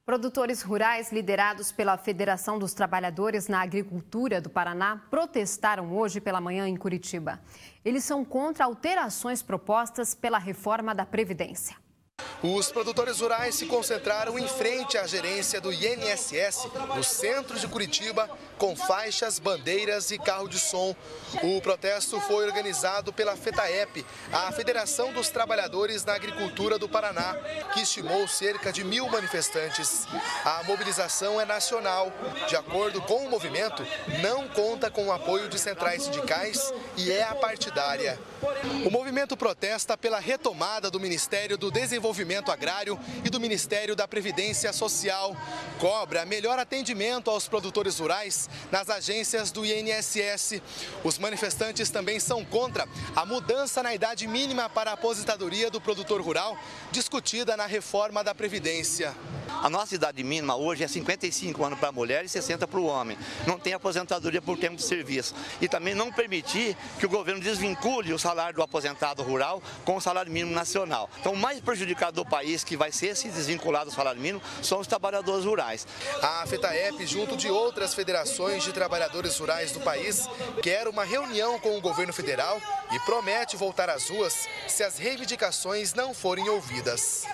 Produtores rurais liderados pela Federação dos Trabalhadores na Agricultura do Paraná protestaram hoje pela manhã em Curitiba. Eles são contra alterações propostas pela reforma da Previdência. Os produtores rurais se concentraram em frente à gerência do INSS, no centro de Curitiba, com faixas, bandeiras e carro de som. O protesto foi organizado pela FETAEP, a Federação dos Trabalhadores na Agricultura do Paraná, que estimou cerca de 1.000 manifestantes. A mobilização é nacional. De acordo com o movimento, não conta com o apoio de centrais sindicais e é apartidária. O movimento protesta pela retomada do Ministério do Desenvolvimento Agrário e do Ministério da Previdência Social. Cobra melhor atendimento aos produtores rurais nas agências do INSS. Os manifestantes também são contra a mudança na idade mínima para a aposentadoria do produtor rural, discutida na reforma da Previdência. A nossa idade mínima hoje é 55 anos para a mulher e 60 para o homem. Não tem aposentadoria por tempo de serviço. E também não permitir que o governo desvincule o salário do aposentado rural com o salário mínimo nacional. Então, o mais prejudicado do país que vai ser se desvinculado do salário mínimo são os trabalhadores rurais. A FETAEP, junto de outras federações de trabalhadores rurais do país, quer uma reunião com o governo federal e promete voltar às ruas se as reivindicações não forem ouvidas.